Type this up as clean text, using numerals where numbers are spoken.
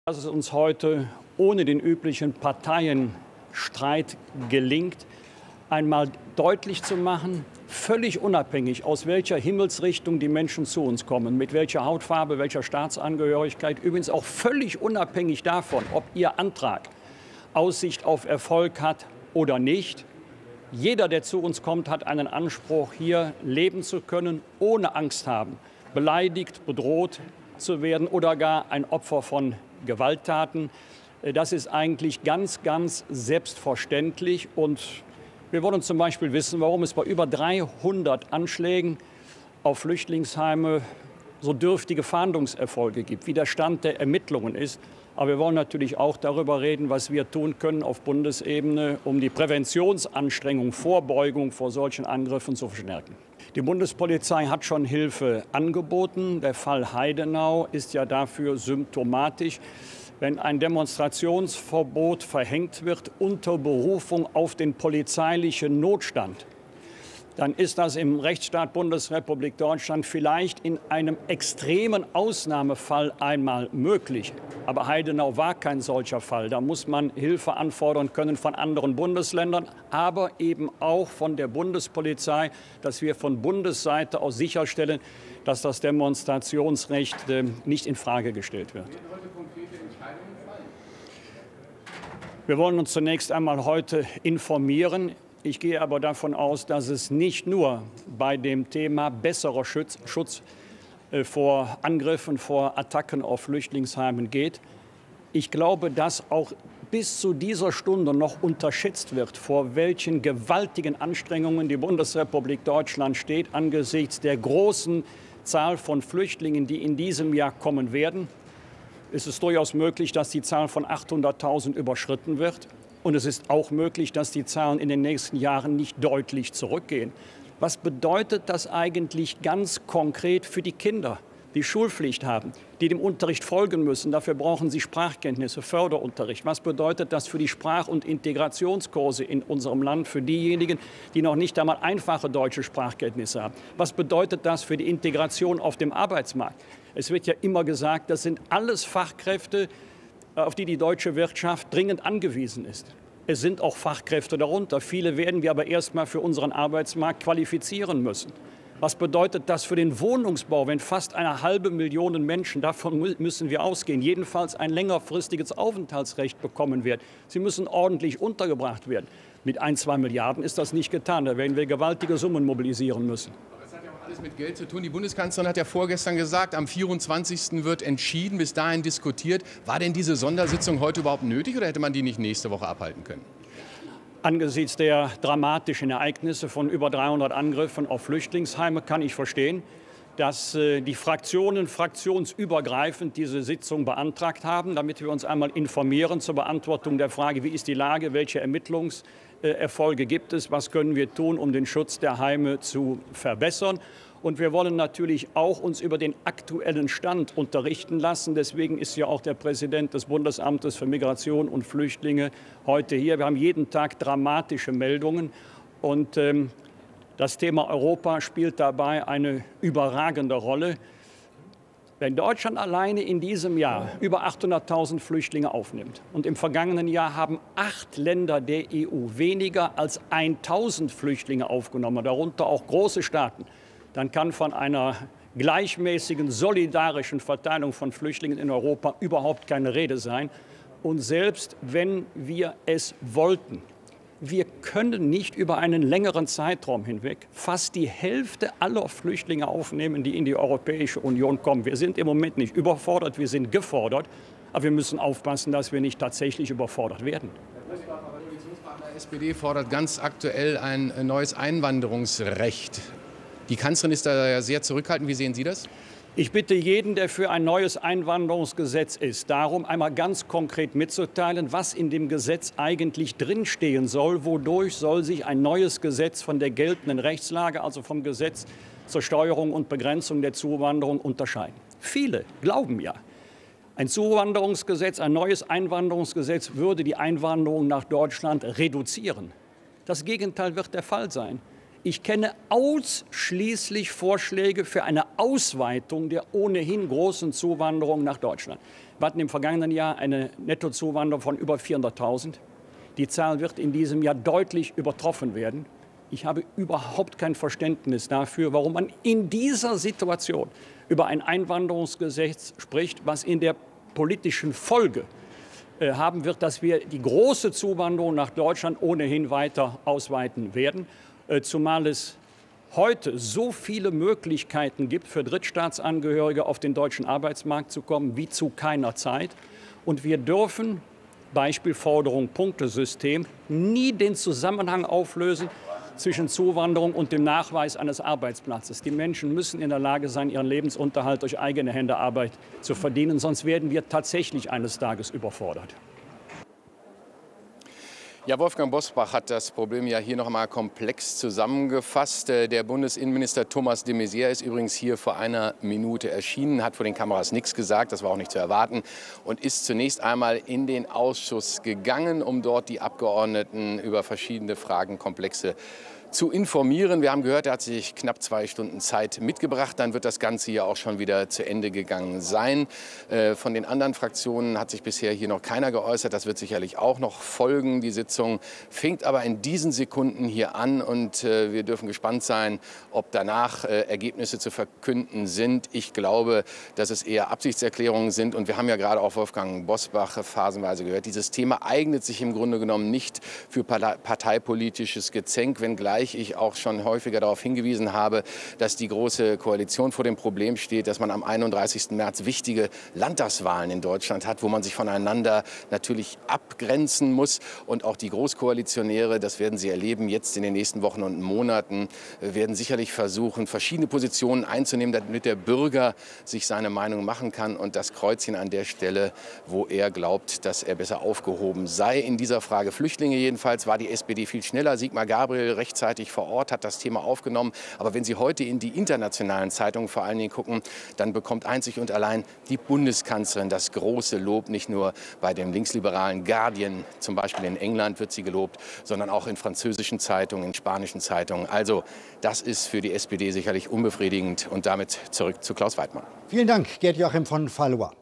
Dass es uns heute ohne den üblichen Parteienstreit gelingt, einmal deutlich zu machen, völlig unabhängig, aus welcher Himmelsrichtung die Menschen zu uns kommen, mit welcher Hautfarbe, welcher Staatsangehörigkeit, übrigens auch völlig unabhängig davon, ob Ihr Antrag Aussicht auf Erfolg hat oder nicht. Jeder, der zu uns kommt, hat einen Anspruch, hier leben zu können, ohne Angst haben, beleidigt, bedroht zu werden oder gar ein Opfer von Gewalttaten. Das ist eigentlich ganz, ganz selbstverständlich. Und wir wollen zum Beispiel wissen, warum es bei über 300 Anschlägen auf Flüchtlingsheime so dürftige Fahndungserfolge gibt, wie der Stand der Ermittlungen ist. Aber wir wollen natürlich auch darüber reden, was wir tun können auf Bundesebene, um die Präventionsanstrengungen, Vorbeugung vor solchen Angriffen zu verstärken. Die Bundespolizei hat schon Hilfe angeboten. Der Fall Heidenau ist ja dafür symptomatisch. Wenn ein Demonstrationsverbot verhängt wird unter Berufung auf den polizeilichen Notstand, dann ist das im Rechtsstaat Bundesrepublik Deutschland vielleicht in einem extremen Ausnahmefall einmal möglich. Aber Heidenau war kein solcher Fall. Da muss man Hilfe anfordern können von anderen Bundesländern, aber eben auch von der Bundespolizei, dass wir von Bundesseite aus sicherstellen, dass das Demonstrationsrecht nicht in Frage gestellt wird. Wir wollen uns zunächst einmal heute informieren. Ich gehe aber davon aus, dass es nicht nur bei dem Thema besserer Schutz vor Angriffen, vor Attacken auf Flüchtlingsheimen geht. Ich glaube, dass auch bis zu dieser Stunde noch unterschätzt wird, vor welchen gewaltigen Anstrengungen die Bundesrepublik Deutschland steht angesichts der großen Zahl von Flüchtlingen, die in diesem Jahr kommen werden. Es ist durchaus möglich, dass die Zahl von 800.000 überschritten wird. Und es ist auch möglich, dass die Zahlen in den nächsten Jahren nicht deutlich zurückgehen. Was bedeutet das eigentlich ganz konkret für die Kinder, die Schulpflicht haben, die dem Unterricht folgen müssen? Dafür brauchen sie Sprachkenntnisse, Förderunterricht. Was bedeutet das für die Sprach- und Integrationskurse in unserem Land, für diejenigen, die noch nicht einmal einfache deutsche Sprachkenntnisse haben? Was bedeutet das für die Integration auf dem Arbeitsmarkt? Es wird ja immer gesagt, das sind alles Fachkräfte, auf die die deutsche Wirtschaft dringend angewiesen ist. Es sind auch Fachkräfte darunter. Viele werden wir aber erst mal für unseren Arbeitsmarkt qualifizieren müssen. Was bedeutet das für den Wohnungsbau, wenn fast 500.000 Menschen, davon müssen wir ausgehen, jedenfalls ein längerfristiges Aufenthaltsrecht bekommen werden? Sie müssen ordentlich untergebracht werden. Mit 1-2 Milliarden ist das nicht getan. Da werden wir gewaltige Summen mobilisieren müssen. Alles mit Geld zu tun. Die Bundeskanzlerin hat ja vorgestern gesagt, am 24. wird entschieden, bis dahin diskutiert. War denn diese Sondersitzung heute überhaupt nötig oder hätte man die nicht nächste Woche abhalten können? Angesichts der dramatischen Ereignisse von über 300 Angriffen auf Flüchtlingsheime kann ich verstehen, dass die Fraktionen fraktionsübergreifend diese Sitzung beantragt haben, damit wir uns einmal informieren zur Beantwortung der Frage, wie ist die Lage, welche Ermittlungserfolge gibt es, was können wir tun, um den Schutz der Heime zu verbessern. Und wir wollen natürlich auch uns über den aktuellen Stand unterrichten lassen. Deswegen ist ja auch der Präsident des Bundesamtes für Migration und Flüchtlinge heute hier. Wir haben jeden Tag dramatische Meldungen. Und das Thema Europa spielt dabei eine überragende Rolle. Wenn Deutschland alleine in diesem Jahr über 800.000 Flüchtlinge aufnimmt und im vergangenen Jahr haben 8 Länder der EU weniger als 1.000 Flüchtlinge aufgenommen, darunter auch große Staaten, dann kann von einer gleichmäßigen, solidarischen Verteilung von Flüchtlingen in Europa überhaupt keine Rede sein. Und selbst wenn wir es wollten, wir können nicht über einen längeren Zeitraum hinweg fast die Hälfte aller Flüchtlinge aufnehmen, die in die Europäische Union kommen. Wir sind im Moment nicht überfordert, wir sind gefordert, aber wir müssen aufpassen, dass wir nicht tatsächlich überfordert werden. Die SPD fordert ganz aktuell ein neues Einwanderungsrecht. Die Kanzlerin ist da ja sehr zurückhaltend. Wie sehen Sie das? Ich bitte jeden, der für ein neues Einwanderungsgesetz ist, darum, einmal ganz konkret mitzuteilen, was in dem Gesetz eigentlich drinstehen soll. Wodurch soll sich ein neues Gesetz von der geltenden Rechtslage, also vom Gesetz zur Steuerung und Begrenzung der Zuwanderung, unterscheiden? Viele glauben ja, ein Zuwanderungsgesetz, ein neues Einwanderungsgesetz würde die Einwanderung nach Deutschland reduzieren. Das Gegenteil wird der Fall sein. Ich kenne ausschließlich Vorschläge für eine Ausweitung der ohnehin großen Zuwanderung nach Deutschland. Wir hatten im vergangenen Jahr eine Nettozuwanderung von über 400.000. Die Zahl wird in diesem Jahr deutlich übertroffen werden. Ich habe überhaupt kein Verständnis dafür, warum man in dieser Situation über ein Einwanderungsgesetz spricht, was in der politischen Folge haben wird, dass wir die große Zuwanderung nach Deutschland ohnehin weiter ausweiten werden, zumal es heute so viele Möglichkeiten gibt, für Drittstaatsangehörige auf den deutschen Arbeitsmarkt zu kommen, wie zu keiner Zeit. Und wir dürfen, Beispiel Forderung Punktesystem, nie den Zusammenhang auflösen zwischen Zuwanderung und dem Nachweis eines Arbeitsplatzes. Die Menschen müssen in der Lage sein, ihren Lebensunterhalt durch eigene Hände Arbeit zu verdienen, sonst werden wir tatsächlich eines Tages überfordert. Ja, Wolfgang Bosbach hat das Problem ja hier noch einmal komplex zusammengefasst. Der Bundesinnenminister Thomas de Maizière ist übrigens hier vor einer Minute erschienen, hat vor den Kameras nichts gesagt, das war auch nicht zu erwarten, und ist zunächst einmal in den Ausschuss gegangen, um dort die Abgeordneten über verschiedene Fragenkomplexe zu informieren. Wir haben gehört, er hat sich knapp 2 Stunden Zeit mitgebracht. Dann wird das Ganze ja auch schon wieder zu Ende gegangen sein. Von den anderen Fraktionen hat sich bisher hier noch keiner geäußert. Das wird sicherlich auch noch folgen. Die Sitzung fängt aber in diesen Sekunden hier an und wir dürfen gespannt sein, ob danach Ergebnisse zu verkünden sind. Ich glaube, dass es eher Absichtserklärungen sind. Und wir haben ja gerade auch Wolfgang Bosbach phasenweise gehört. Dieses Thema eignet sich im Grunde genommen nicht für parteipolitisches Gezänk, wenngleich ich auch schon häufiger darauf hingewiesen habe, dass die Große Koalition vor dem Problem steht, dass man am 31. März wichtige Landtagswahlen in Deutschland hat, wo man sich voneinander natürlich abgrenzen muss. Und auch die Großkoalitionäre, das werden Sie erleben, jetzt in den nächsten Wochen und Monaten, werden sicherlich versuchen, verschiedene Positionen einzunehmen, damit der Bürger sich seine Meinung machen kann und das Kreuzchen an der Stelle, wo er glaubt, dass er besser aufgehoben sei. In dieser Frage Flüchtlinge jedenfalls war die SPD viel schneller. Sigmar Gabriel rechtzeitig vor Ort, hat das Thema aufgenommen. Aber wenn Sie heute in die internationalen Zeitungen vor allen Dingen gucken, dann bekommt einzig und allein die Bundeskanzlerin das große Lob. Nicht nur bei dem linksliberalen Guardian, zum Beispiel in England wird sie gelobt, sondern auch in französischen Zeitungen, in spanischen Zeitungen. Also das ist für die SPD sicherlich unbefriedigend. Und damit zurück zu Klaus Weidmann. Vielen Dank, Gerd Joachim von Valois.